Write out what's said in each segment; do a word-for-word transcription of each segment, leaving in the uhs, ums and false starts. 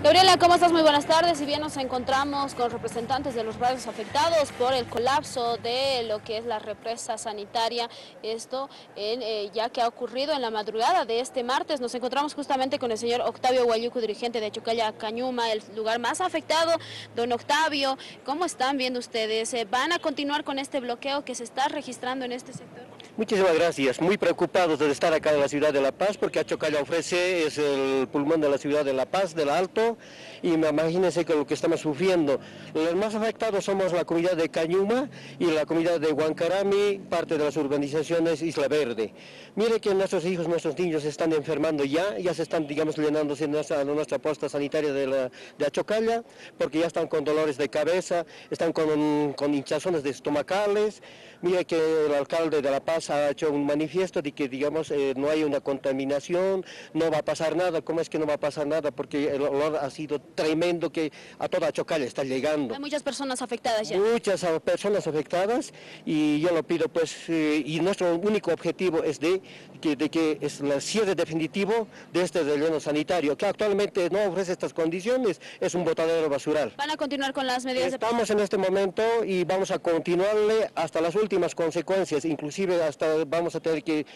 Gabriela, ¿cómo estás? Muy buenas tardes. Si bien nos encontramos con representantes de los barrios afectados por el colapso de lo que es la represa sanitaria, esto en, eh, ya que ha ocurrido en la madrugada de este martes. Nos encontramos justamente con el señor Octavio Huayuco, dirigente de Achocalla Cañuma, el lugar más afectado. Don Octavio, ¿cómo están viendo ustedes? ¿Van a continuar con este bloqueo que se está registrando en este sector? Muchísimas gracias. Muy preocupados de estar acá en la ciudad de La Paz, porque Achocalla ofrece, es el pulmón de la ciudad de La Paz, del Alto, y imagínense que lo que estamos sufriendo. Los más afectados somos la comunidad de Cañuma y la comunidad de Huancarami, parte de las urbanizaciones Isla Verde. Mire que nuestros hijos, nuestros niños se están enfermando ya, ya se están, digamos, llenándose nuestra, nuestra posta sanitaria de, la, de Achocalla, porque ya están con dolores de cabeza, están con, con hinchazones de estomacales. Mire que el alcalde de La Paz ha hecho un manifiesto de que, digamos, eh, no hay una contaminación, no va a pasar nada. ¿Cómo es que no va a pasar nada? Porque el olor ha sido tremendo, que a toda Achocalla está llegando. Hay muchas personas afectadas ya. Muchas personas afectadas, y yo lo pido, pues, eh, y nuestro único objetivo es de que, de que es el cierre definitivo de este relleno sanitario, que actualmente no ofrece estas condiciones, es un botadero basural. ¿Van a continuar con las medidas de... Estamos en este momento y vamos a continuarle hasta las últimas consecuencias, inclusive hasta vamos a tener que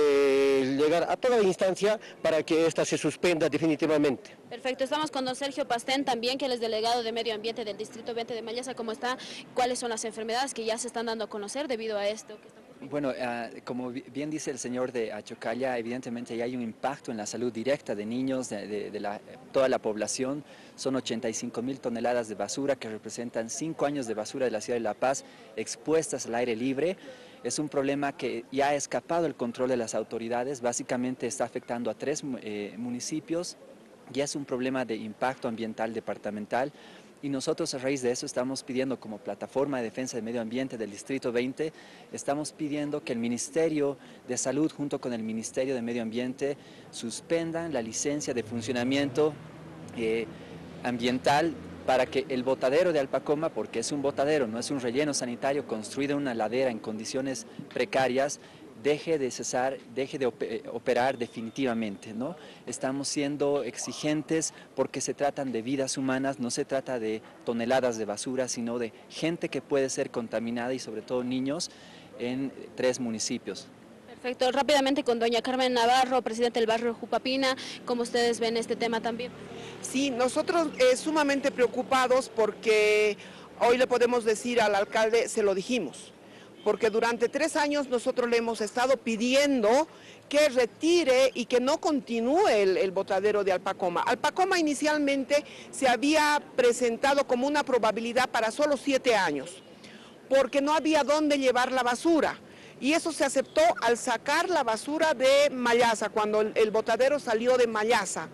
eh, llegar a toda instancia para que esta se suspenda definitivamente. Perfecto, estamos con don Sergio Pastén también, que él es delegado de Medio Ambiente del Distrito veinte de Mallasa. ¿Cómo está? ¿Cuáles son las enfermedades que ya se están dando a conocer debido a esto que está ocurriendo? Bueno, uh, como bien dice el señor de Achocalla, evidentemente ya hay un impacto en la salud directa de niños, de, de, de la, toda la población. Son ochenta y cinco mil toneladas de basura que representan cinco años de basura de la ciudad de La Paz expuestas al aire libre. Es un problema que ya ha escapado el control de las autoridades, básicamente está afectando a tres eh, municipios, ya es un problema de impacto ambiental departamental. Y nosotros a raíz de eso estamos pidiendo, como plataforma de defensa del medio ambiente del Distrito veinte, estamos pidiendo que el Ministerio de Salud junto con el Ministerio de Medio Ambiente suspendan la licencia de funcionamiento eh, ambiental para que el botadero de Alpacoma, porque es un botadero, no es un relleno sanitario construido en una ladera en condiciones precarias, deje de cesar, deje de operar definitivamente, ¿no? Estamos siendo exigentes porque se tratan de vidas humanas, no se trata de toneladas de basura, sino de gente que puede ser contaminada y sobre todo niños en tres municipios. Perfecto, rápidamente con doña Carmen Navarro, presidente del barrio Jupapina, ¿cómo ustedes ven este tema también? Sí, nosotros eh, sumamente preocupados porque hoy le podemos decir al alcalde, se lo dijimos, porque durante tres años nosotros le hemos estado pidiendo que retire y que no continúe el, el botadero de Alpacoma. Alpacoma inicialmente se había presentado como una probabilidad para solo siete años, porque no había dónde llevar la basura. Y eso se aceptó al sacar la basura de Mallasa, cuando el, el botadero salió de Mallasa.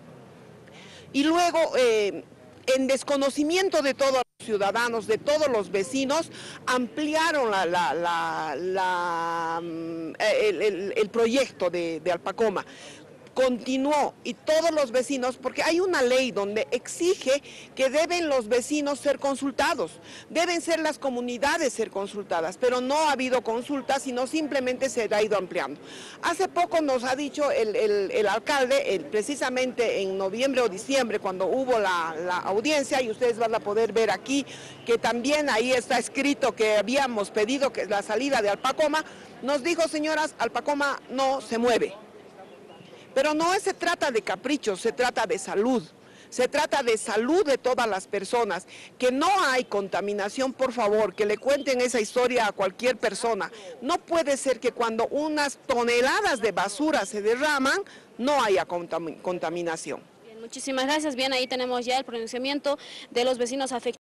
Y luego, eh, en desconocimiento de todos los ciudadanos, de todos los vecinos, ampliaron la, la, la, la, el, el, el proyecto de, de Alpacoma. Continuó, y todos los vecinos, porque hay una ley donde exige que deben los vecinos ser consultados, deben ser las comunidades ser consultadas, pero no ha habido consultas, sino simplemente se ha ido ampliando. Hace poco nos ha dicho el, el, el alcalde, el, precisamente en noviembre o diciembre, cuando hubo la, la audiencia, y ustedes van a poder ver aquí, que también ahí está escrito que habíamos pedido que la salida de Alpacoma, nos dijo: señoras, Alpacoma no se mueve. Pero no se trata de caprichos, se trata de salud, se trata de salud de todas las personas, que no hay contaminación, por favor, que le cuenten esa historia a cualquier persona. No puede ser que cuando unas toneladas de basura se derraman, no haya contaminación. Bien, muchísimas gracias. Bien, ahí tenemos ya el pronunciamiento de los vecinos afectados.